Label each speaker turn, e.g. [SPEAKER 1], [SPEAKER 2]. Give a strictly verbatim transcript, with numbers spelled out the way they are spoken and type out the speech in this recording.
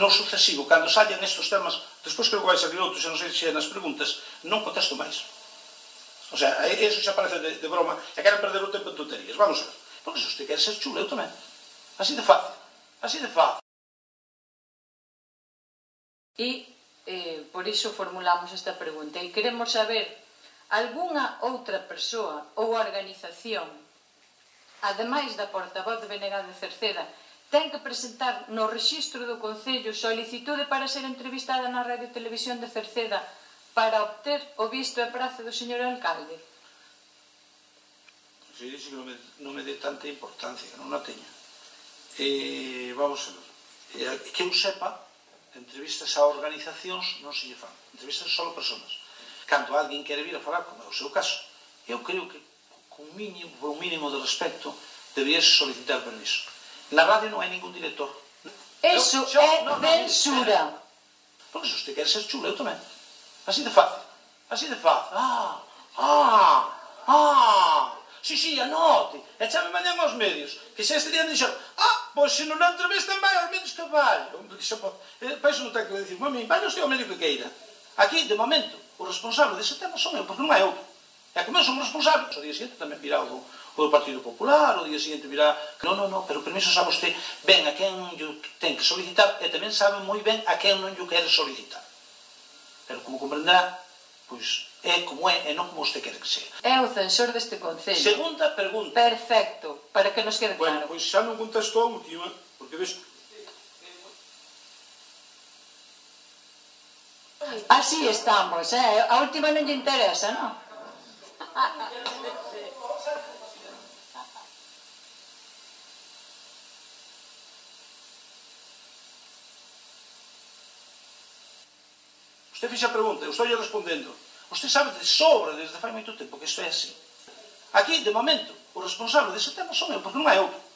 [SPEAKER 1] no sucesivo, cando sallan estes temas, despois creo que vai salir outros, e non sei se é nas preguntas, non contesto máis. O sea, eso xa parece de, de broma, e queren perder o tempo en tonterías. Vamos a ver. Porque se usted quer ser chulo, eu tamén. Así de fácil. Así de fácil.
[SPEAKER 2] E eh, por iso formulamos esta pregunta. E queremos saber, algunha outra persoa ou organización, ademais da portavoz de B N G de Cerceda, ten que presentar no rexistro do Concello solicitude para ser entrevistada na Radio Televisión de Cerceda para obter o visto e prazo do señor alcalde?
[SPEAKER 1] Se dixe que non me, non me dé tanta importancia, que non a teña. Eh, vamos a ver. Eh, que eu sepa, entrevistas a organizacións non se lle fan. Entrevistas só a personas. Cando alguén quere vir a falar, como é o seu caso, eu creo que con un mínimo, por un mínimo de respecto, deberías solicitar permiso. Na radio non hai ningún director.
[SPEAKER 2] Eso é censura.
[SPEAKER 1] Porque se usted quer ser chulo, eu tamén. Así de fácil. Así de fácil. Ah, ah, ah. Si, si, anote. E chame mañan aos medios. Que xa este día dixeron, ah, pois se non a entrevistan vai aos medios que vai. Para iso non ten que dicir, mami, vai usted ao medio que queira. Aquí, de momento, o responsable dese tema son eu, porque non hai outro. E como eu son responsable, o día seguinte tamén virá o do Partido Popular, o día seguinte virá... Non, non, non, pero permiso sabe usted ben a quen yo ten que solicitar e tamén sabe moi ben a quen non yo quere solicitar. Pero como comprenderá, pois é como é e non como usted quere que sea.
[SPEAKER 2] É o censor deste Concello.
[SPEAKER 1] Segunda pregunta.
[SPEAKER 2] Perfecto, para que nos quede claro.
[SPEAKER 1] Bueno, pois xa non contesto a última, porque ves...
[SPEAKER 2] Así estamos, eh? A última non lle interesa, non?
[SPEAKER 1] Usted fixa a pregunta, eu estou respondendo. Usted sabe de sobra desde fai moito tempo que isto é así. Aquí, de momento, o responsable dese tema son eu, porque non hai outro.